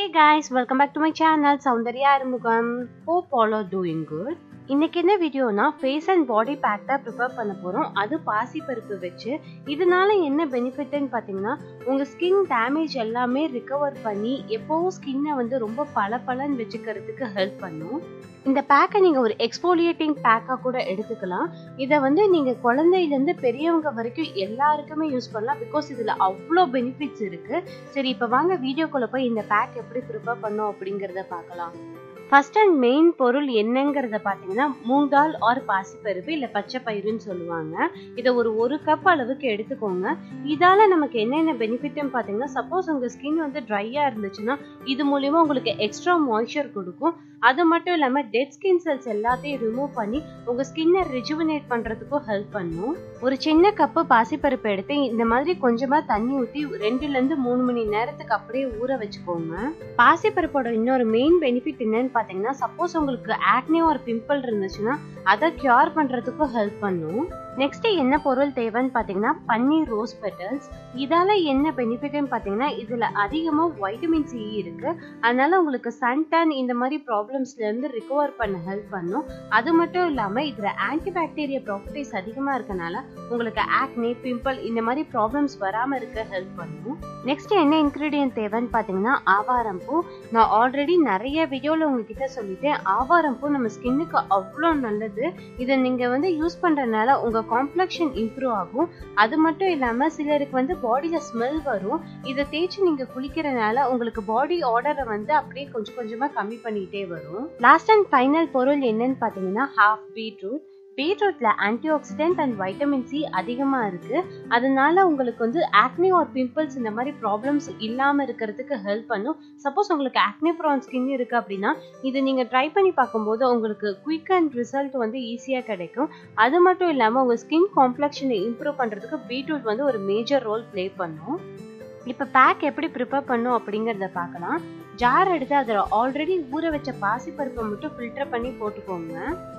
Hey guys, welcome back to my channel Soundarya Arumugam. Hope all are doing good. இன்னைக்கு என்ன வீடியோனா face and body pack தான் prepare பண்ண போறோம். அது பாசிப்பருப்பு வச்சு. இதனால என்ன பெனிஃபிட்னு பாத்தீங்கன்னா உங்க ஸ்கின் டேமேஜ் எல்லாமே ரிகவர் பண்ணி எப்பவும் ஸ்கின்னை வந்து ரொம்ப பளபளன்னு வச்சுக்கிறதுக்கு ஹெல்ப் பண்ணும். இந்த பேக்கை நீங்க ஒரு எக்ஸ்போலியேட்டிங் பேக்கா கூட எடுத்துக்கலாம். இதை வந்து நீங்க குழந்தையில இருந்து பெரியவங்க வரைக்கும் எல்லாருக்குமே யூஸ் பண்ணலாம். பிகாஸ் இதுல அவ்வளோ பெனிஃபிட்ஸ் இருக்கு. சரி, இப்ப வாங்க வீடியோக்குள்ள போய் இந்த பேக் எப்படி ப்ரிப்பேர் பண்ணோம் அப்படிங்கறத பார்க்கலாம். ஃபர்ஸ்ட் அண்ட் மெயின் பொருள் என்னங்கிறத பார்த்தீங்கன்னா மூங் தால் ஆர் பாசிப்பருப்பு இல்லை பச்சை பயிறுன்னு சொல்லுவாங்க. இதை ஒரு கப் அளவுக்கு எடுத்துக்கோங்க. இதால நமக்கு என்னென்ன பெனிஃபிட்னு பார்த்தீங்கன்னா, சப்போஸ் உங்கள் ஸ்கின் வந்து ட்ரையா இருந்துச்சுன்னா இது மூலியமா உங்களுக்கு எக்ஸ்ட்ரா மாய்ஸ்சர் கொடுக்கும். அது மட்டும் இல்லாமல் டெட் ஸ்கின் செல்ஸ் எல்லாத்தையும் ரிமூவ் பண்ணி உங்கள் ஸ்கின்னை ரிஜுவினேட் பண்ணுறதுக்கும் ஹெல்ப் பண்ணும். ஒரு சின்ன கப்பு பாசிப்பருப்பு எடுத்து இந்த மாதிரி கொஞ்சமாக தண்ணி ஊற்றி 2-3 மணி நேரத்துக்கு அப்படியே ஊற வச்சுக்கோங்க. பாசிப்பருப்போட இன்னொரு மெயின் பெனிஃபிட் என்னன்னு பார்த்தீங்கன்னா, சப்போஸ் உங்களுக்கு ஆக்னி ஒரு பிம்பிள் இருந்துச்சுன்னா அதை கியூர் பண்ணுறதுக்கும் ஹெல்ப் பண்ணும். நெக்ஸ்ட் என்ன பொருள் தேவைன்னு பார்த்தீங்கன்னா பன்னீர் ரோஸ் பெட்டல்ஸ். இதால என்ன பெனிஃபிட்னு பார்த்தீங்கன்னா, இதில் அதிகமாக வைட்டமின் சி இருக்கு. அதனால உங்களுக்கு சன்டான் இந்த மாதிரி ப்ராப்ளம்ஸ்ல இருந்து ரிகவர் பண்ண ஹெல்ப் பண்ணும். அது மட்டும் இல்லாமல் இதில் ஆன்டிபாக்டீரியா ப்ராப்பர்ட்டிஸ் அதிகமாக இருக்கனால உங்களுக்கு ஆக்னி பிம்பிள் இந்த மாதிரி ப்ராப்ளம்ஸ் வராமல் இருக்க ஹெல்ப் பண்ணும். நெக்ஸ்ட் என்ன இன்கிரீடியன்ட் தேவைன்னு பார்த்தீங்கன்னா ஆவாரம் பூ. நான் ஆல்ரெடி நிறைய வீடியோவில் உங்ககிட்ட சொல்லிட்டேன், ஆவாரம் பூ நம்ம ஸ்கின்னுக்கு அவ்வளோ நல்லது. இதை நீங்கள் வந்து யூஸ் பண்ணுறதுனால உங்கள் காம்ப்ளெக்ஷன் இம்ப்ரூவ் ஆகும். அது மட்டும் இல்லாமல் சிலருக்கு வந்து பாடியில் ஸ்மெல் வரும். இதை தேய்ச்சி நீங்கள் குளிக்கிறதுனால உங்களுக்கு பாடி ஆர்டரை வந்து அப்படியே கொஞ்சம் கொஞ்சமாக கம்மி பண்ணிகிட்டே வரும். லாஸ்ட் அண்ட் ஃபைனல் பொருள் என்னன்னு பார்த்தீங்கன்னா ஹாஃப் பீட்ரூட். பீட்ரூட்ல antioxidant and vitamin C அதிகமா இருக்கு. அதனால உங்களுக்கு வந்து ஆக்னி ஆர் பிம்பிள்ஸ் இந்த மாதிரி ப்ராப்ளம்ஸ் இல்லாம இருக்கிறதுக்கு ஹெல்ப் பண்ணும். சப்போஸ் உங்களுக்கு ஆக்னி ப்ரான் ஸ்கின் இருக்கு அப்படின்னா இது நீங்க ட்ரை பண்ணி பார்க்கும்போது உங்களுக்கு குயிக் அண்ட் ரிசல்ட் வந்து ஈஸியா கிடைக்கும். அது மட்டும் இல்லாம உங்க ஸ்கின் காம்ப்ளெக்ஷனை இம்ப்ரூவ் பண்றதுக்கு பீட்ரூட் வந்து ஒரு மேஜர் ரோல் பிளே பண்ணும். இப்ப பேக் எப்படி ப்ரிப்பேர் பண்ணும் அப்படிங்கறத பார்க்கலாம். ஜார் எடுத்து அதில் ஆல்ரெடி ஊற வச்ச பாசிப்பருப்பை மட்டும் ஃபில்டர் பண்ணி போட்டுக்கோங்க.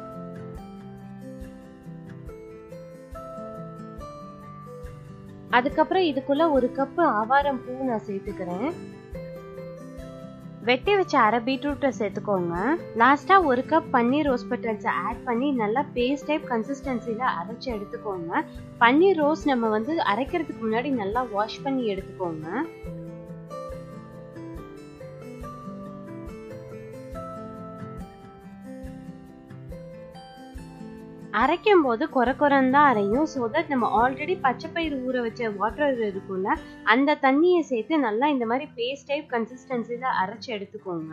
அதுக்கப்புறம் இதுக்குள்ள 1 கப் ஆவாரம் பூ நான் சேர்த்துக்கிறேன். வெட்டி வச்ச அரை பீட்ரூட்டை சேர்த்துக்கோங்க. லாஸ்டா 1 கப் பன்னீர் ரோஸ் பெட்டல்ஸ் ஆட் பண்ணி நல்லா பேஸ்ட் டைப் கன்சிஸ்டன்சில அரைச்சு எடுத்துக்கோங்க. பன்னீர் ரோஸ் நம்ம வந்து அரைக்கிறதுக்கு முன்னாடி நல்லா வாஷ் பண்ணி எடுத்துக்கோங்க. அரைக்கும் போது குறைக்குறன்னு தான் அரையும். ஸோ தட் நம்ம ஆல்ரெடி பச்சைப்பயிறு ஊற வச்ச வாட்டர் இருக்கும்ல அந்த தண்ணியை சேர்த்து நல்லா இந்த மாதிரி பேஸ்ட் டைப் கன்சிஸ்டன்சில அரைச்சு எடுத்துக்கோங்க.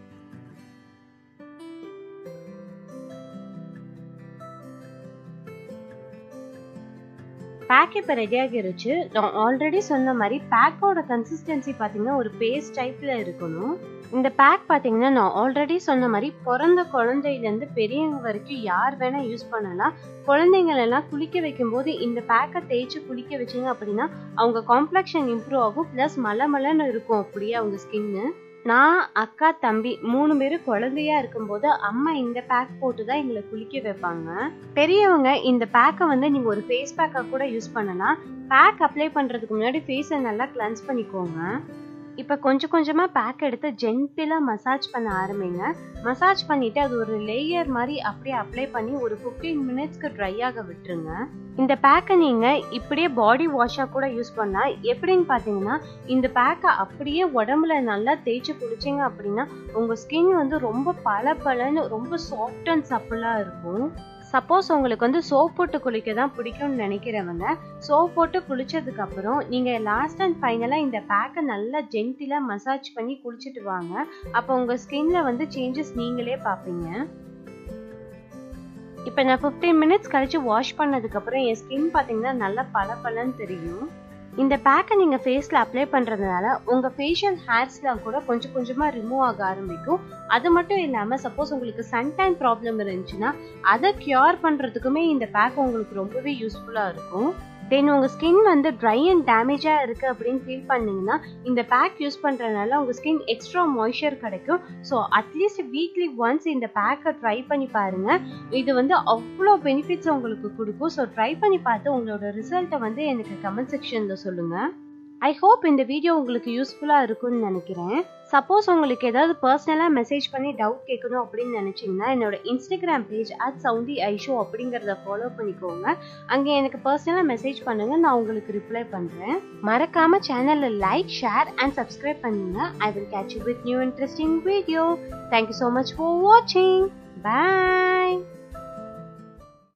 பேக் இப்போ ரெடி ஆகிருச்சு. நான் ஆல்ரெடி சொன்ன மாதிரி பேக்கோட கன்சிஸ்டன்சி பார்த்தீங்கன்னா ஒரு பேஸ்ட் டைப்ல இருக்கணும். இந்த பேக் பார்த்தீங்கன்னா நான் ஆல்ரெடி சொன்ன மாதிரி பிறந்த குழந்தையிலேருந்து பெரியவங்க வரைக்கும் யார் வேணா யூஸ் பண்ணலாம். குழந்தைங்களெல்லாம் குளிக்க வைக்கும் போது இந்த பேக்கை தேய்ச்சி குளிக்க வச்சிங்க அப்படின்னா அவங்க காம்ப்ளெக்ஷன் இம்ப்ரூவ் ஆகும். ப்ளஸ் மலமலன்னு இருக்கும் அப்படியே அவங்க ஸ்கின்னு. நான் அக்கா தம்பி 3 பேரும் குழந்தையா இருக்கும்போது அம்மா இந்த பேக் போட்டு தான் எங்களை குளிக்க வைப்பாங்க. பெரியவங்க இந்த பேக்கை வந்து நீங்க ஒரு ஃபேஸ் பேக்கா கூட யூஸ் பண்ணலாம். பேக் அப்ளை பண்றதுக்கு முன்னாடி ஃபேஸை நல்லா கிளென்ஸ் பண்ணிக்கோங்க. இப்போ கொஞ்சம் கொஞ்சமாக பேக் எடுத்து ஜென்டிலாக மசாஜ் பண்ண ஆரம்பிங்க. மசாஜ் பண்ணிவிட்டு அது ஒரு லேயர் மாதிரி அப்படியே அப்ளை பண்ணி ஒரு 15 மினிட்ஸ்க்கு ட்ரை ஆக விட்டுருங்க. இந்த பேக்கை நீங்கள் இப்படியே பாடி வாஷாக கூட யூஸ் பண்ணலாம். எப்படின்னு பார்த்தீங்கன்னா இந்த பேக்கை அப்படியே உடம்புல நல்லா தேய்ச்சி குளிச்சிங்க அப்படின்னா உங்கள் ஸ்கின் வந்து ரொம்ப பளபளன்னு ரொம்ப சாஃப்ட் அண்ட் சப்பிளாக இருக்கும். சப்போஸ் உங்களுக்கு வந்து சோப் போட்டு குளிக்க தான் பிடிக்கும்னு நினைக்கிறவங்க சோப் போட்டு குளிச்சதுக்கு அப்புறம் நீங்க லாஸ்ட் அண்ட் ஃபைனலா இந்த பேக்கை நல்லா ஜென்டிலா மசாஜ் பண்ணி குளிச்சுட்டு வாங்க. அப்போ உங்க ஸ்கின்ல வந்து சேஞ்சஸ் நீங்களே பார்ப்பீங்க. இப்போ நான் 15 மினிட்ஸ் கழிச்சு வாஷ் பண்ணதுக்கு அப்புறம் என் ஸ்கின் பார்த்தீங்கன்னா நல்லா பளபளன்னு தெரியும். இந்த பேக்கை நீங்கள் ஃபேஸில் அப்ளை பண்ணுறதுனால உங்கள் ஃபேஷியல் ஹேர்ஸ்லாம் கூட கொஞ்சம் கொஞ்சமாக ரிமூவ் ஆக ஆரம்பிக்கும். அது மட்டும் இல்லாமல் சப்போஸ் உங்களுக்கு சன்டான் ப்ராப்ளம் இருந்துச்சுன்னா அதை கியூர் பண்ணுறதுக்குமே இந்த பேக் உங்களுக்கு ரொம்பவே யூஸ்ஃபுல்லாக இருக்கும். தென் உங்கள் ஸ்கின் வந்து ட்ரை அண்ட் டேமேஜாக இருக்குது அப்படின்னு ஃபீல் பண்ணிங்கன்னா இந்த பேக் யூஸ் பண்ணுறதுனால உங்கள் ஸ்கின் எக்ஸ்ட்ரா மாய்ஸ்சர் கிடைக்கும். ஸோ அட்லீஸ்ட் வீக்லி ஒன்ஸ் இந்த பேக்கை ட்ரை பண்ணி பாருங்கள். இது வந்து அவ்வளோ பெனிஃபிட்ஸ் உங்களுக்கு கொடுக்கும். ஸோ ட்ரை பண்ணி பார்த்து உங்களோட ரிசல்ட்டை வந்து எனக்கு கமெண்ட் செக்ஷனில் சொல்லுங்கள். ஐ ஹோப் இந்த வீடியோ உங்களுக்கு யூஸ்ஃபுல்லாக இருக்கும்னு நினைக்கிறேன். சப்போஸ் உங்களுக்கு ஏதாவது பர்சனலாக மெசேஜ் பண்ணி டவுட் கேட்கணும் அப்படின்னு நினச்சிங்கன்னா என்னோட இன்ஸ்டாகிராம் பேஜ் @SaundiIShow அப்படிங்கிறத ஃபாலோ பண்ணிக்கோங்க. அங்கே எனக்கு பர்சனலாக மெசேஜ் பண்ணுங்க, நான் உங்களுக்கு ரிப்ளை பண்ணுறேன். மறக்காம சேனலை லைக், ஷேர் அண்ட் சப்ஸ்கிரைப் பண்ணுங்க. I will catch you with new interesting video. Thank you so much for watching. Bye.